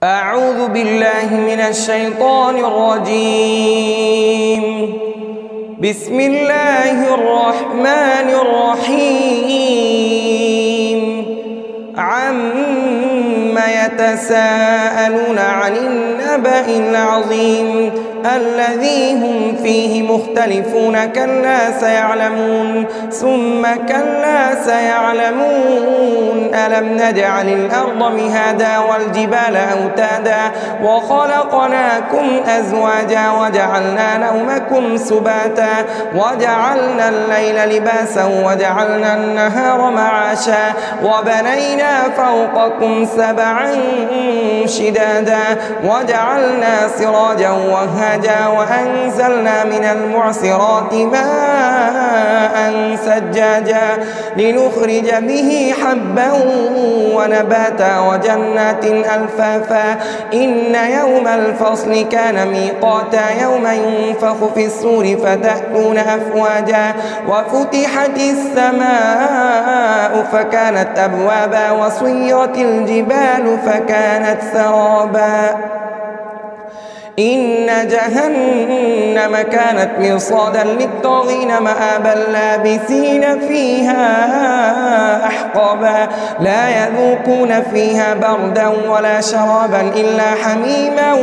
أعوذ بالله من الشيطان الرجيم. بسم الله الرحمن الرحيم. عما يتساءلون عن النبأ العظيم الذي هم فيه مختلفون. كلا سيعلمون ثم كلا سيعلمون. ألم نجعل الأرض مهادا والجبال أوتادا وخلقناكم أزواجا وجعلنا نومكم سباتا وجعلنا الليل لباسا وجعلنا النهار معاشا وبنينا فوقكم سبعا شدادا وجعلنا سراجا وهاجا وأنزلنا من المعصرات ماء سجاجا لنخرج به حبا ونباتا وجنات ألفافا. إن يوم الفصل كان ميقاتا يوم ينفخ في الصور فتأتون أفواجا وفتحت السماء فكانت أبوابا وسيرت الجبال فكانت سرابا. إن جهنم كانت مرصادا للطاغين مآبا لابثين فيها أحقابا لا يذوقون فيها بردا ولا شرابا إلا حميما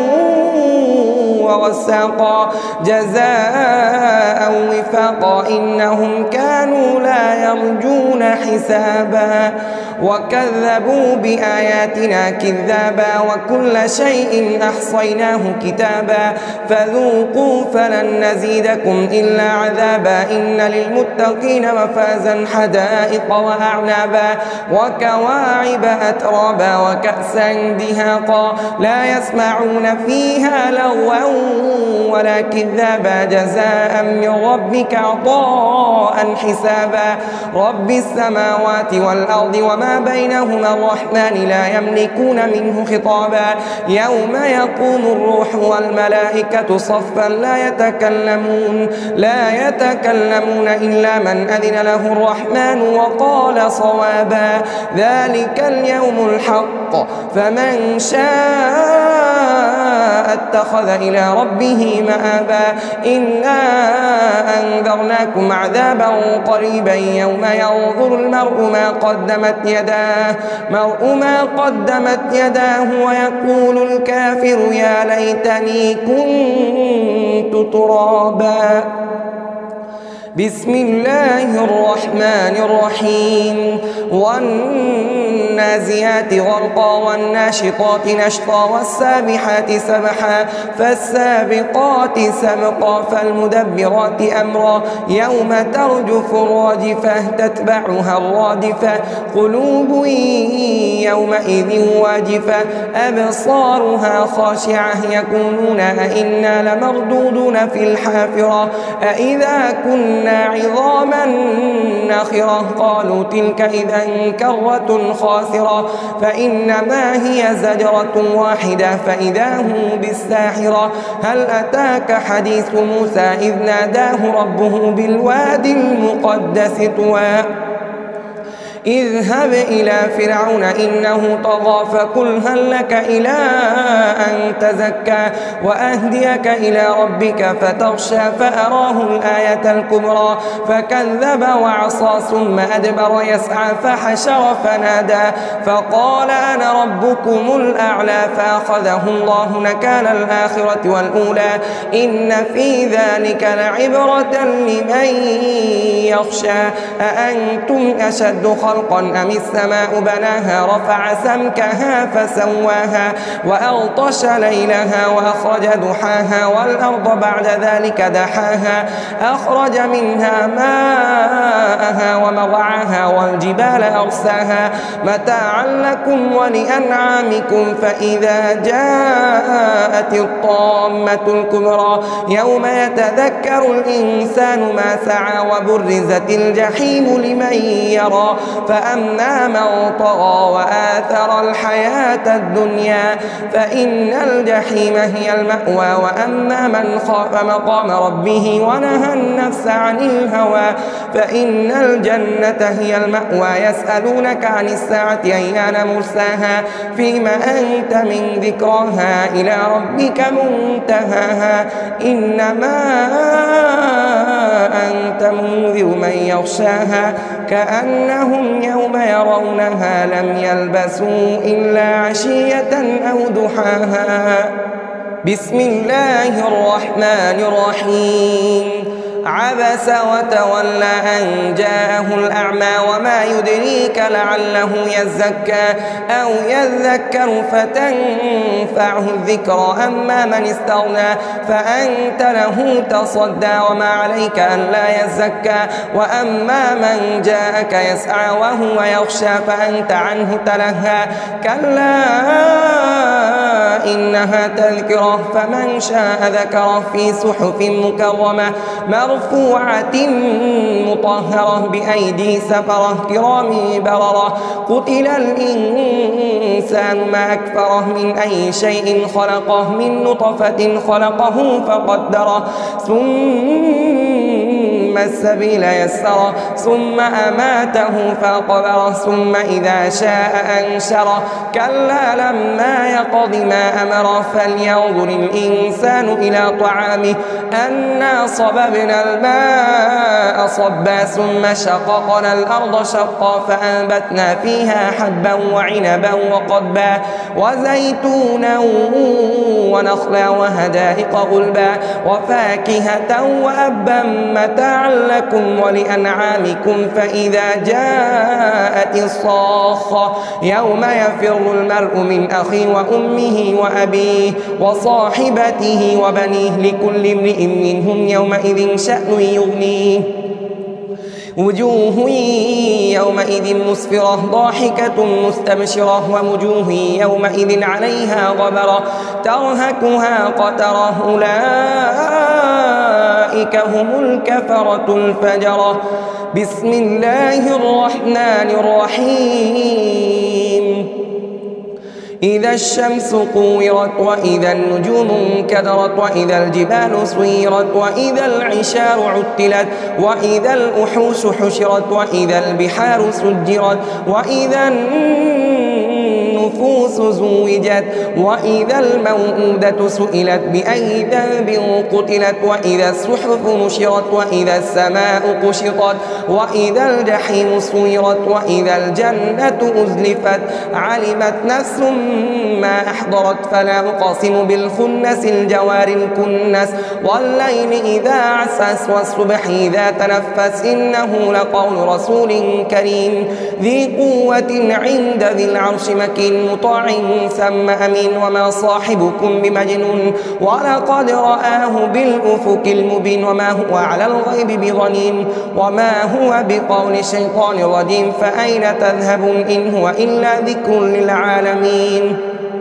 وغساقا جزاء وفاقا. إنهم كانوا لا يرجون حسابا وكذبوا بآياتنا كذابا وكل شيء أحصيناه كتابا فذوقوا فلن نزيدكم إلا عذابا. إن للمتقين مفازا حدائق وأعنابا وكواعب أترابا وكأسا دهاقا لا يسمعون فيها لغوا ولا كذابا جزاء من ربك عطاء حسابا. رب السماوات والأرض وما بينهما الرحمن لا يملكون منه خطابا. يوم يقوم الروح والملائكة صفا لا يتكلمون إلا من أذن له الرحمن وقال صوابا. ذلك اليوم الحق فمن شاء اتخذ إلى ربه مآبا. إنا أنذرناكم عذابا قريبا يوم ينظر المرء ما قدمت يداه ويقول الكافر يا ليتني كنت ترابا. بسم الله الرحمن الرحيم. والنازيات غرقا والناشطات نشطا والسابحات سبحا فالسابقات سبقا فالمدبرات أمرا. يوم ترجف الراجفة تتبعها الرادفة قلوب يومئذ واجفة أبصارها خاشعة يقولون أئنا لمردودون في الحافرة أئذا كنا عظاما نخرة. قالوا تلك إذا كرة خاسرة فإنما هي زجرة واحدة فإذا هم بالساحرة. هل أتاك حديث موسى إذ ناداه ربه بالوادي المقدس طوى اذهب إلى فرعون إنه طغى فقل هل لك إلى أن تزكى وأهديك إلى ربك فتغشى. فأراه الآية الكبرى فكذب وعصى ثم أدبر يسعى فحشر فنادى فقال أنا ربكم الأعلى. فأخذه الله نكال الآخرة والأولى إن في ذلك لعبرة لمن يخشى. أأنتم أشد خلقا أم السماء بناها رفع سمكها فسواها وأغطش ليلها وأخرج ضحاها والأرض بعد ذلك دحاها أخرج منها ماءها ومرعاها والجبال أرساها متاعا لكم ولأنعامكم. فإذا جاءت الطامة الكبرى يوم يتذكر الإنسان ما سعى وبرزت الجحيم لمن يرى فأما من طغى وآثر الحياة الدنيا فإن الجحيم هي المأوى وأما من خاف مقام ربه ونهى النفس عن الهوى فإن الجنة هي المأوى يسألونك عن الساعة أيان مرساها فيما أنت من ذكراها إلى ربك منتهاها إنما أنت منذر من يغشاها كأنهم يوم يرونها لم يلبثوا إلا عشية أو ضحاها. بسم الله الرحمن الرحيم. عبس وتولى أن جاءه الأعمى وما يدريك لعله يزكى أو يذكر فتنفعه الذكرى أما من استغنى فأنت له تصدى وما عليك ألا يزكى وأما من جاءك يسعى وهو يخشى فأنت عنه تلهى كلا إنها تذكرة فمن شاء ذكره في صحف مكرمة مرفوعة مطهرة بأيدي سفرة كرام بررة قتل الإنسان ما أكفره من أي شيء خلقه من نطفة خلقه فقدره ثم السبيل يسره ثم أماته فقبره ثم إذا شاء أنشره كلا لما يقض ما أمره فلينظر الإنسان إلى طعامه أنا صببنا الماء صبا ثم شققنا الأرض شقا فأنبتنا فيها حبا وعنبا وقضبا وزيتونا ونخلا وحدائق غلبا وفاكهة وأبا متاعا لكم ولأنعامكم فإذا جاءت الصاخة يوم يفر المرء من أخيه وأمه وأبيه وصاحبته وبنيه لكل امرئ منهم يومئذ شأن يغنيه وجوه يومئذ مسفرة ضاحكة مستبشرة ووجوه يومئذ عليها غبرة ترهقها قترة أولئك هم الكفرة الفجرة. بسم الله الرحمن الرحيم. إذا الشمس كورت وإذا النجوم انكدرت وإذا الجبال سيرت وإذا العشار عطلت وإذا الوحوش حشرت وإذا البحار سجرت وإذا النفوس زوجت وإذا الموءودة سئلت بأي ذنب قتلت وإذا الصحف نشرت وإذا السماء كشطت وإذا الجحيم سيرت وإذا الجنة أزلفت علمت نفس ما أحضرت فلا أقسم بالخنس الجوار الكنس والليل إذا عسعس والصبح إذا تنفس إنه لقول رسول كريم ذي قوة عند ذي العرش مكين مطاع ثم أمين وما صاحبكم بمجنون ولقد رآه بالأفق المبين وما هو على الغيب بضنين وما هو بقول شيطان رجيم فأين تذهبون إن هو إلا ذكر للعالمين.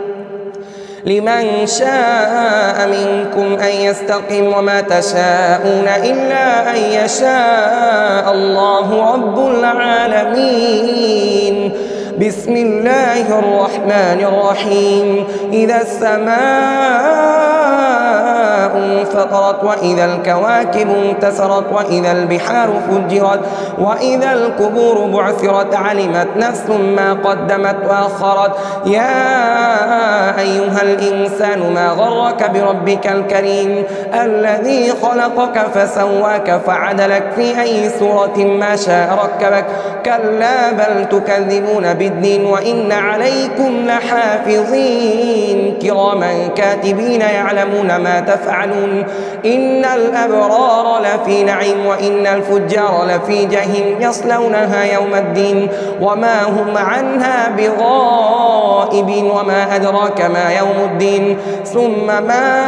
لمن شاء منكم أن يستقيم وما تشاءون إلا أن يشاء الله رب العالمين. بسم الله الرحمن الرحيم. إذا السماء انفطرت وإذا الكواكب انتثرت وإذا البحار فجرت وإذا القبور بعثرت علمت نفس ما قدمت وأخرت يا أيها الإنسان ما غرك بربك الكريم الذي خلقك فسواك فعدلك في أي صورة ما شاء ركبك كلا بل تكذبون بالدين وإن عليكم لحافظين كراما كاتبين يعلمون ما تفعلون إن الأبرار لفي نعيم وإن الفجار لفي جحيم يصلونها يوم الدين وما هم عنها بغائبين وما أدراك ما يوم الدين ثم ما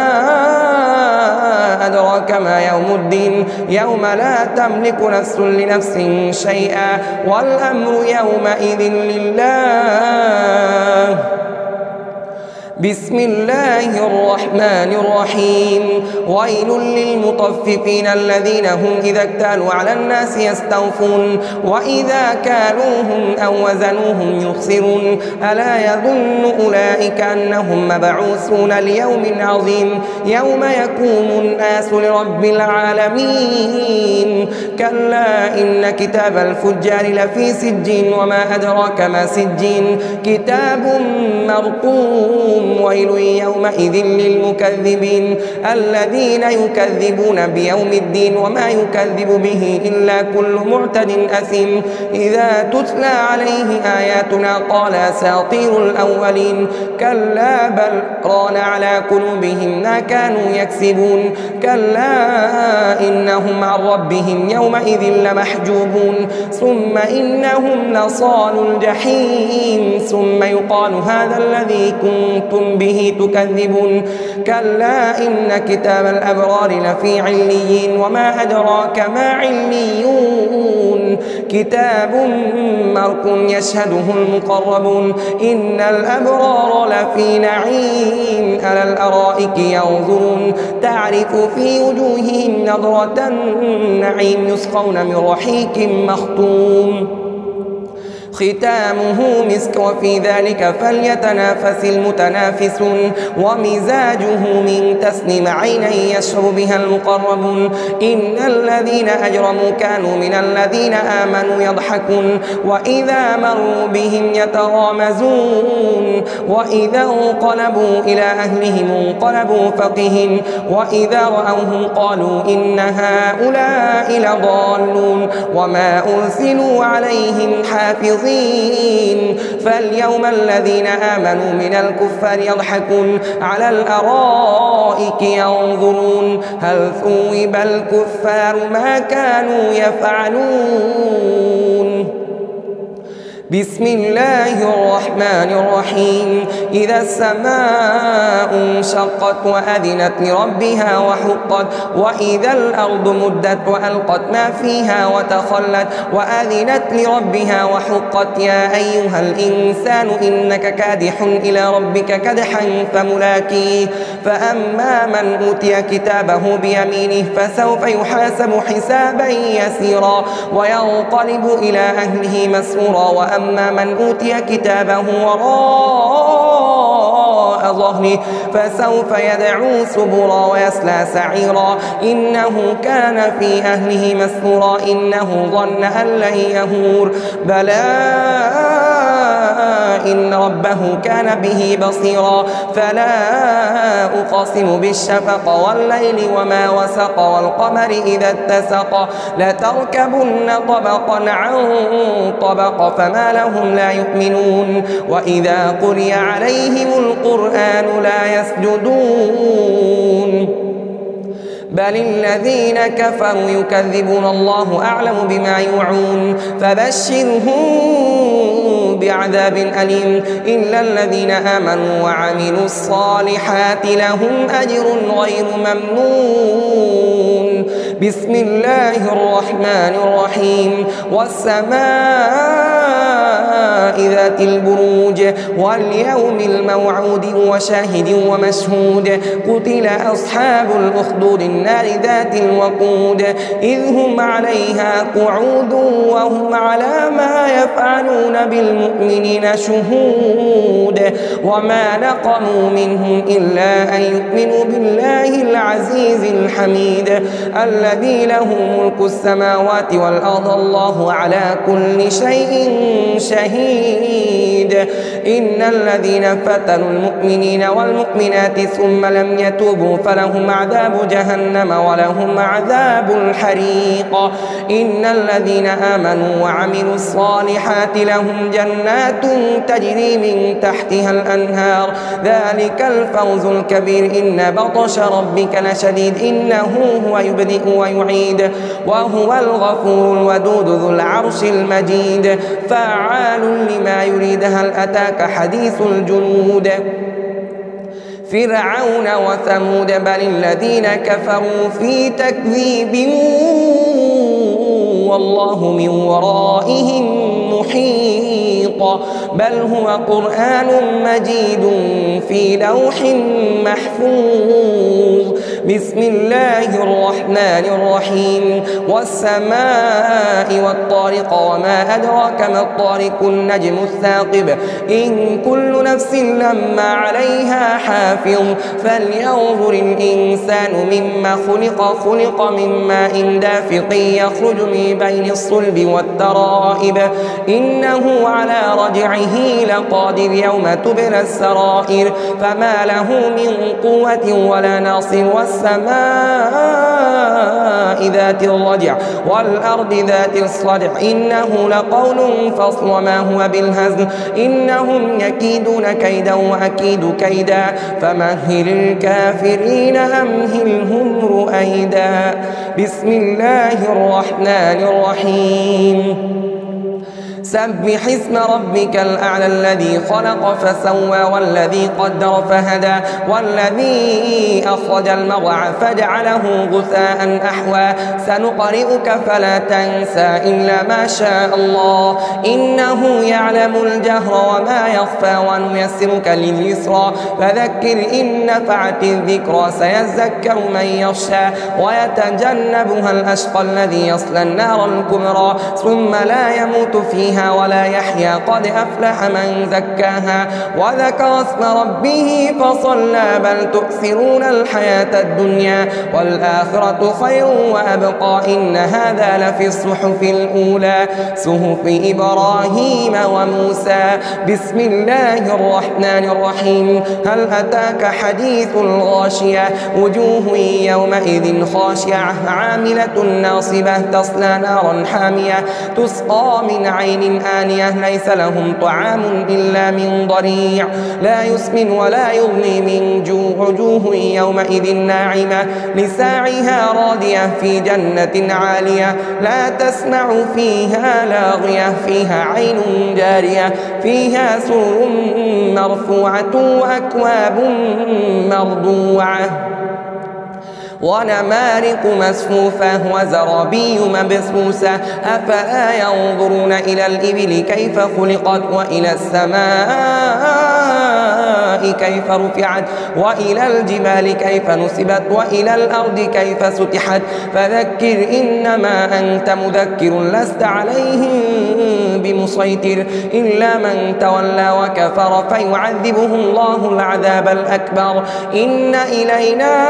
أدراك ما يوم الدين يوم لا تملك نفس لنفس شيئا والأمر يومئذ لله بسم الله الرحمن الرحيم ويل للمطففين الذين هم إذا اكتالوا على الناس يستوفون وإذا كالوهم أو وزنوهم يخسرون ألا يظن أولئك أنهم مبعوثون ليوم عظيم يوم يقوم الناس لرب العالمين كلا إن كتاب الفجار لفي سجين وما أدراك ما سجين كتاب مرقوم ويل يومئذ للمكذبين الذين يكذبون بيوم الدين وما يكذب به إلا كل معتد أثيم إذا تتلى عليه آياتنا قال أساطير الأولين كلا بل ران على قلوبهم ما كانوا يكسبون كلا إنهم عن ربهم يومئذ لمحجوبون ثم إنهم لصالوا الجحيم ثم يقال هذا الذي كنتم به تكذبون كلا إن كتاب الأبرار لفي عليين وما أدراك ما عليون كتاب مرقوم يشهده المقربون إن الأبرار لفي نعيم على الأرائك ينظرون تعرف في وجوههم نضرة النعيم يسقون من رحيق مختوم ختامه مسك وفي ذلك فليتنافس المتنافسون ومزاجه من تسنيم عيني يشرب بها المقربون إن الذين أجرموا كانوا من الذين آمنوا يضحكون وإذا مروا بهم يتغامزون وإذا انقلبوا إلى أهلهم انقلبوا فقهين وإذا رأوهم قالوا إن هؤلاء لضالون وما أرسلوا عليهم حافظين فاليوم الذين آمنوا من الكفار يضحكون على الأرائك ينظرون هل ثوب الكفار ما كانوا يفعلون بسم الله الرحمن الرحيم إذا السماء انشقت وأذنت لربها وحقت وإذا الأرض مدت وألقت ما فيها وتخلت وأذنت لربها وحقت يا أيها الإنسان إنك كادح إلى ربك كدحا فملاقيه فأما من أوتي كتابه بيمينه فسوف يحاسب حسابا يسيرا وينقلب إلى أهله مسرورا وأما من أوتي كتابه وراء ظهره فسوف يدعو سبورا ويصلى سعيرا إنه كان في أهله مسرورا إنه ظن أن لن يهور بلى إن ربه كان به بصيرا فلا أقسم بالشفق والليل وما وسق والقمر إذا اتسق لتركبن طبقا عن طبق فما لهم لا يؤمنون وإذا قرئ عليهم القرآن لا يسجدون بل الذين كفروا يكذبون الله أعلم بما يوعون فبشرهم بعذاب أليم إلا الذين آمنوا وعملوا الصالحات لهم أجر غير ممنون بسم الله الرحمن الرحيم والسماء ذات البروج واليوم الموعود وشاهد ومشهود قتل أصحاب الأخدود النار ذات الوقود إذ هم عليها قعود وهم على ما يفعلون بالمؤمنين شهود وما نقموا منهم إلا أن يؤمنوا بالله العزيز الحميد الذي له ملك السماوات والأرض الله على كل شيء شهيد إن الذين فتنوا المؤمنين والمؤمنات ثم لم يتوبوا فلهم عذاب جهنم ولهم عذاب الحريق إن الذين آمنوا وعملوا الصالحات لهم جنات تجري من تحتها الأنهار ذلك الفوز الكبير إن بطش ربك لشديد إنه هو يبدئ ويعيد وهو الغفور الودود ذو العرش المجيد فعال لما يريد هل أتاك حديث الجنود فرعون وثمود بل الذين كفروا في تكذيب والله من ورائهم محيط محيط بل هو قرآن مجيد في لوح محفوظ بسم الله الرحمن الرحيم والسماء والطارق وما أدراك ما الطارق النجم الثاقب إن كل نفس لما عليها حافظ فلينظر الإنسان مما خلق من ماء دافق يخرج من بين الصلب والترائب إنه على رجعه لقادر يوم تبلى السرائر فما له من قوة ولا ناصر والسماء ذات الرجع والأرض ذات الصدع إنه لقول فصل وما هو بالهزل إنهم يكيدون كيدا وأكيد كيدا فمهل الكافرين أمهلهم رؤيدا بسم الله الرحمن الرحيم سبح اسم ربك الأعلى الذي خلق فسوى والذي قدر فهدى والذي أخرج المرعى فجعله غثاء أحوى سنقرئك فلا تنسى إلا ما شاء الله إنه يعلم الجهر وما يخفى ونيسرك لليسرى فذكر إن نفعت الذكرى سيذكر من يخشى ويتجنبها الأشقى الذي يصلى النار الكبرى ثم لا يموت فيها ولا يحيا قد أفلح من زكاها وذكر اسم ربه فصلى بل تؤثرون الحياة الدنيا والآخرة خير وأبقى إن هذا لفي الصحف الأولى صحف إبراهيم وموسى بسم الله الرحمن الرحيم هل أتاك حديث الغاشية وجوه يومئذ خاشعة عاملة ناصبة تصلى نارا حامية تسقى من عين آنية ليس لهم طعام إلا من ضريع لا يسمن ولا يغني من جوع وجوه يومئذ ناعمة لساعها راضية في جنة عالية لا تسمع فيها لاغية فيها عين جارية فيها سرر مرفوعة وأكواب مرضوعة ونمارق مسفوفة وزرابي مبثوثة أفلا ينظرون إلى الإبل كيف خلقت وإلى السماء كيف رفعت وإلى الجبال كيف نصبت وإلى الأرض كيف سطحت فذكر إنما أنت مذكر لست عليهم بمسيطر إلا من تولى وكفر فيعذبه الله العذاب الأكبر إن إلينا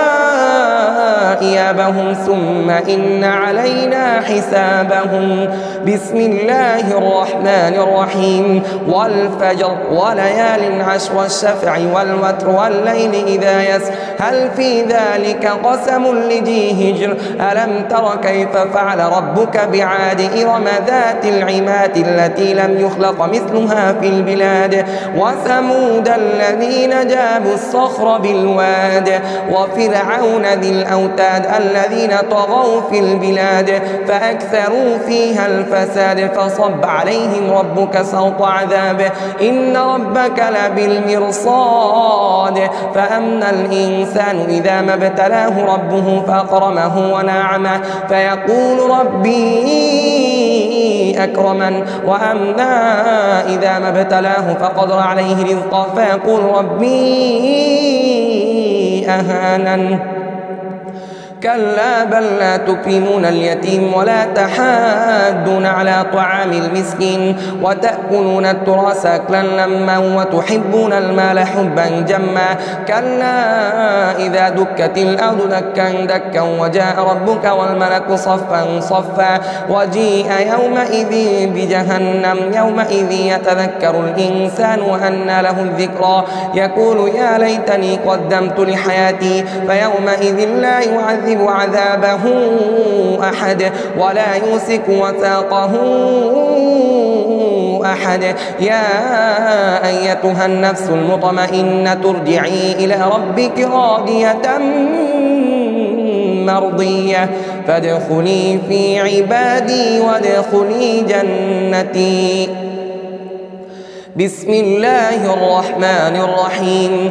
إيابهم ثم إن علينا حسابهم بسم الله الرحمن الرحيم والفجر وليال عشر والشفع والوتر والليل إذا يسر هل في ذلك قسم لذي هجر ألم تر كيف فعل ربك بعاد إرم ذات العماد التي لم يخلق مثلها في البلاد وثمود الذين جابوا الصخر بالواد وفرعون ذي الأوتاد الذين طغوا في البلاد فأكثروا فيها الفساد فصب عليهم ربك سوط عذاب إن ربك لبالمرصاد فأما الإنسان إذا ما ابتلاه ربه فأكرمه ونعمه فيقول ربي أكرمن وأما إذا ما ابتلاه فقدر عليه رزقه فيقول ربي أهانن كلا بل لا تكرمون اليتيم ولا تحاضون على طعام المسكين وتأكلون التراث أكلا لما وتحبون المال حبا جما كلا إذا دكت الأرض دكا دكا وجاء ربك والملك صفا صفا وجيء يومئذ بجهنم يومئذ يتذكر الإنسان وأنى له الذكرى يقول يا ليتني قدمت لحياتي فيومئذ لا يعذب عذابه أحد ولا يوثق وثاقه أحد يا أيتها النفس المطمئنة ارجعي إلى ربك راضية مرضية فادخلي في عبادي وادخلي جنتي بسم الله الرحمن الرحيم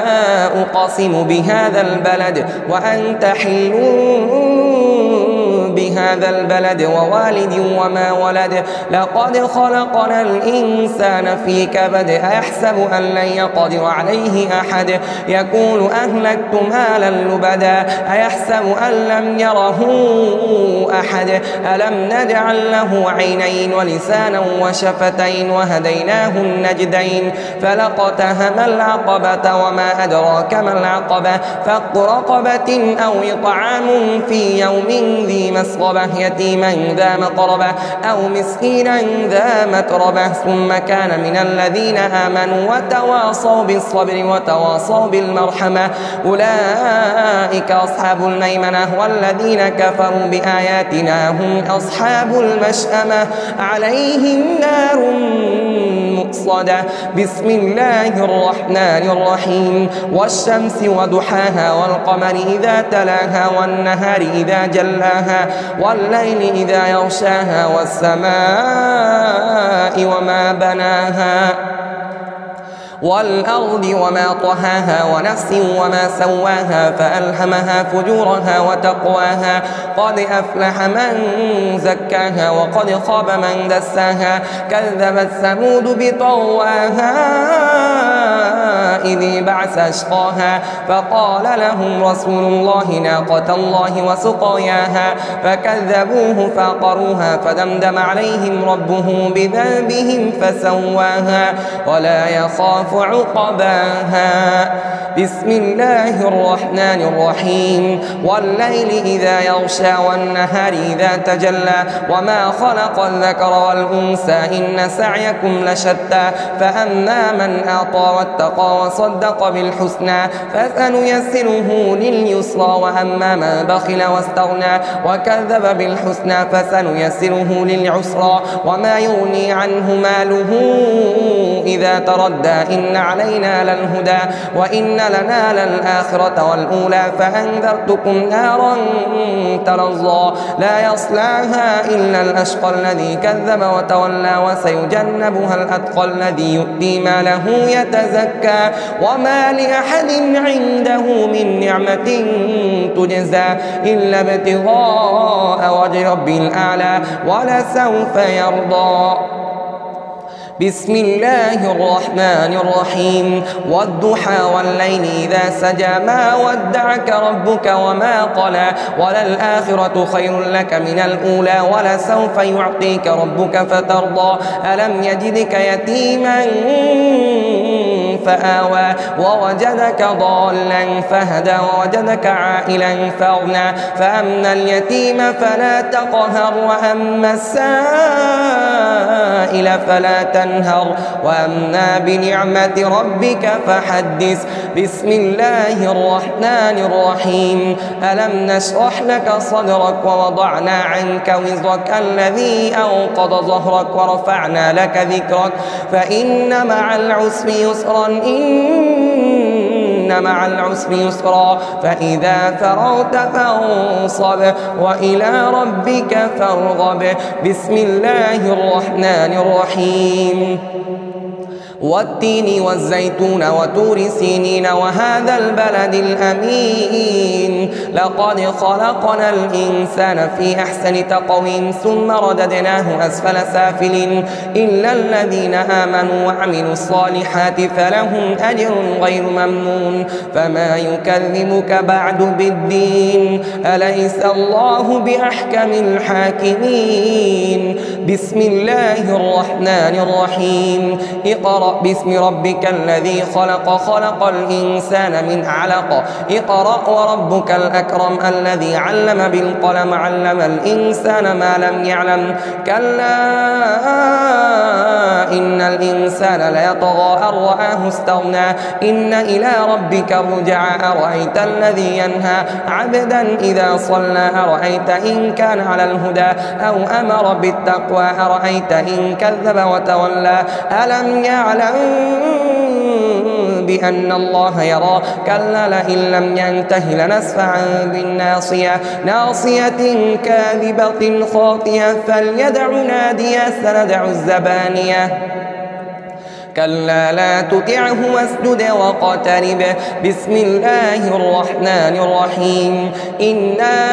لا أقسم بهذا البلد وأنت حل بهذا البلد ووالد وما ولد لقد خلقنا الإنسان في كبد أيحسب أن لن يقدر عليه أحد يقول أهلكت مالا لبدا أيحسب أن لم يره أحد ألم نجعل له عينين ولسانا وشفتين وهديناه النجدين فلاقتحم العقبة وما أدراك ما العقبة فك رقبة أو إطعام في يوم ذي مسغبة يتيما ذا مقربة أو مسكينا ذا متربة ثم كان من الذين آمنوا وتواصوا بالصبر وتواصوا بالمرحمة أولئك أصحاب الميمنة والذين كفروا بآياتنا هم أصحاب المشأمة عليهم نار مؤصدة بسم الله الرحمن الرحيم والشمس وضحاها والقمر إذا تلاها والنهار إذا جلاها والليل إذا يغشاها والسماء وما بناها والأرض وما طحاها ونفس وما سواها فألهمها فجورها وتقواها قد أفلح من زكاها وقد خاب من دساها كذبت ثمود بطغواها إذ بعث أشقاها فقال لهم رسول الله ناقة الله وسقياها فكذبوه فعقروها فدمدم عليهم ربهم بذنبهم فسواها ولا يخاف عقباها بسم الله الرحمن الرحيم والليل إذا يغشى والنهار إذا تجلى وما خلق الذكر والأنثى إن سعيكم لشتى فأما من أعطى واتقى وصدق بالحسنى فسنيسره لليسرى وأما من بخل واستغنى وكذب بالحسنى فسنيسره للعسرى وما يغني عنه ماله إذا تردى إن علينا للهدى وإن لنا للآخرة والأولى فأنذرتكم نارا تلظى لا يصلاها إلا الأشقى الذي كذب وتولى وسيجنبها الأتقى الذي يؤتي ماله يتزكى وما لأحد عنده من نعمة تجزى إلا ابتغاء وجه ربه الأعلى ولسوف يرضى بسم الله الرحمن الرحيم والضحى والليل إذا سجى ما ودعك ربك وما قلى وللآخرة خير لك من الأولى ولسوف يعطيك ربك فترضى ألم يجدك يتيما فآوى ووجدك ضالا فهدى ووجدك عائلا فأغنى فأما اليتيم فلا تقهر وأما السائل فلا تنهر وأما بنعمة ربك فحدث بسم الله الرحمن الرحيم ألم نشرح لك صدرك ووضعنا عنك وزرك الذي أنقض ظهرك ورفعنا لك ذكرك فإن مع العسر يسرا إن مع العسر يسرا فإذا فرغت فانصب وإلى ربك فارغب بسم الله الرحمن الرحيم والتين والزيتون وطور سينين وهذا البلد الأمين لقد خلقنا الإنسان في أحسن تقويم ثم رددناه أسفل سافلين إلا الذين آمنوا وعملوا الصالحات فلهم أجر غير ممنون فما يكذبك بعد بالدين أليس الله بأحكم الحاكمين بسم الله الرحمن الرحيم اقرأ باسم ربك الذي خلق الإنسان من علق اقرأ وربك الأكرم الذي علم بالقلم علم الإنسان ما لم يعلم كلا إن الإنسان ليطغى أن رآه استغنى إن إلى ربك الرجعى أرأيت الذي ينهى عبدا إذا صلى أرأيت إن كان على الهدى أو أمر بالتقوى أرأيت إن كذب وتولى ألم يعلم بأن الله يرى كلا لئن لم ينته لنسفعا بالناصية ناصية كاذبة خاطئة فليدع ناديا سندع الزبانية كلا لا تطعه واسجد واقترب. بسم الله الرحمن الرحيم. إنا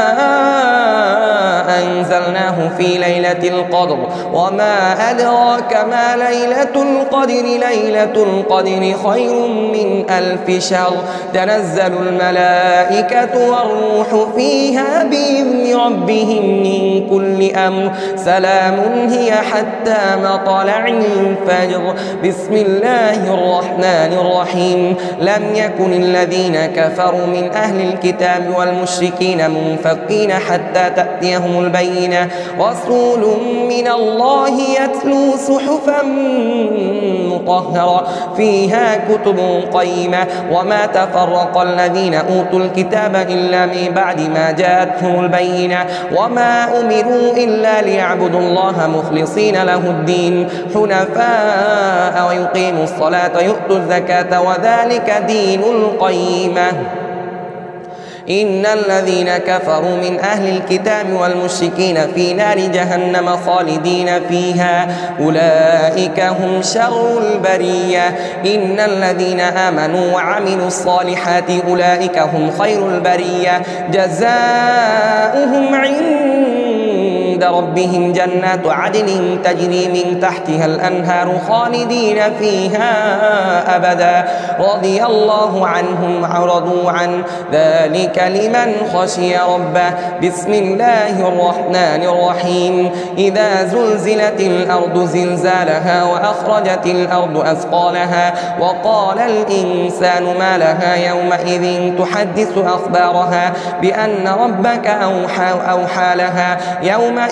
أنزلناه في ليلة القدر وما أدراك ما ليلة القدر. ليلة القدر خير من 1000 شهر. تنزل الملائكة والروح فيها بإذن ربهم من كل أمر. سلام هي حتى مطلع الفجر. بسم الله الرحمن الرحيم. لم يكن الذين كفروا من أهل الكتاب والمشركين منفكين حتى تأتيهم البينة. رسول من الله يتلو صحفا مطهرة فيها كتب قيمة. وما تفرق الذين أوتوا الكتاب إلا من بعد ما جاءتهم البينة. وما أمروا إلا ليعبدوا الله مخلصين له الدين حنفاء ويقيموا الصلاة ويؤتوا الزكاة وذلك دين القيمة. إن الذين كفروا من أهل الكتاب والمشركين في نار جهنم خالدين فيها أولئك هم شر البرية. إن الذين آمنوا وعملوا الصالحات أولئك هم خير البرية. جزاؤهم عند ربهم جنات عدن تجري من تحتها الأنهار خالدين فيها أبدا. رضي الله عنهم ورضوا عن ذلك لمن خشي ربه. بسم الله الرحمن الرحيم. إذا زلزلت الأرض زلزالها وأخرجت الأرض أثقالها وقال الإنسان ما لها يومئذ تحدث أخبارها بأن ربك أوحى لها. يومئذ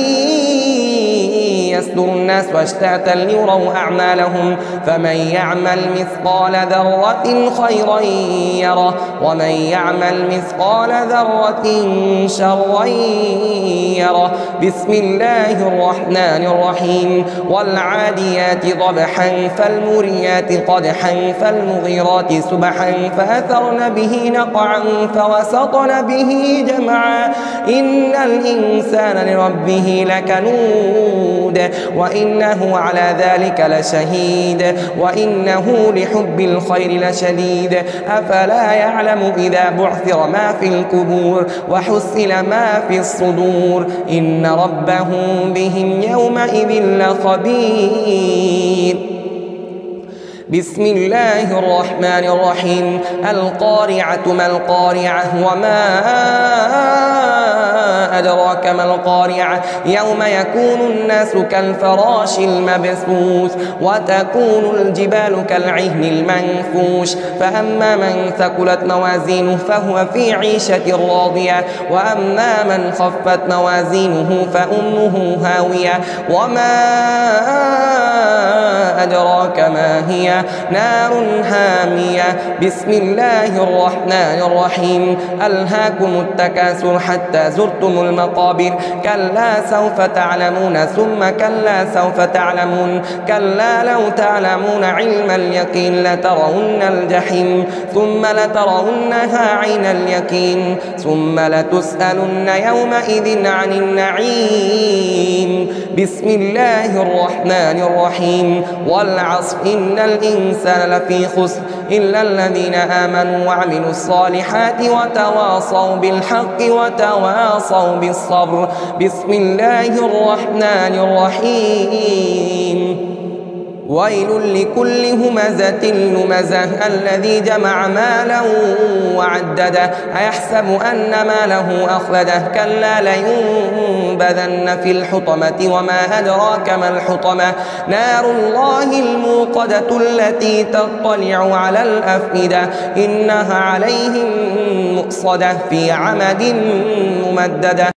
يصدر الناس أشتاتا ليروا أعمالهم. فمن يعمل مثقال ذرة خيرا يره ومن يعمل مثقال ذرة شرا يره. بسم الله الرحمن الرحيم. والعاديات ضبحا فالموريات قدحا فالمغيرات سبحا فأثرن به نقعا فوسطن به جمعا. إن الإنسان لربه لكنود وإنه على ذلك لشهيد وإنه لحب الخير لشديد. أفلا يعلم إذا بعثر ما في القبور وحصل ما في الصدور إن ربهم بهم يومئذ لخبير. بسم الله الرحمن الرحيم. القارعة ما القارعة وما أدراك ما القارعة. يوم يكون الناس كالفراش المبثوث وتكون الجبال كالعهن المنفوش. فأما من ثقلت موازينه فهو في عيشة راضية وأما من خفت موازينه فأمه هاوية. وما أدراك ما هي نار هامية. بسم الله الرحمن الرحيم. ألهاكم التكاثر حتى زرتم المقابر. كلا سوف تعلمون ثم كلا سوف تعلمون. كلا لو تعلمون علم اليقين لترون الجحيم ثم لترونها عين اليقين ثم لتسألن يومئذ عن النعيم. بسم الله الرحمن الرحيم. والعصر إن الإنسان لفي خسر إلا الذين آمنوا وعملوا الصالحات وتواصوا بالحق وتواصوا بالصبر. بسم الله الرحمن الرحيم. ويل لكل همزة لمزة الذي جمع مالا وعدده أيحسب أن ماله أخلده. كلا لينبذن في الحطمة. وما أدراك ما الحطمة. نار الله الموقدة التي تطلع على الأفئدة. إنها عليهم مؤصدة في عمد ممددة.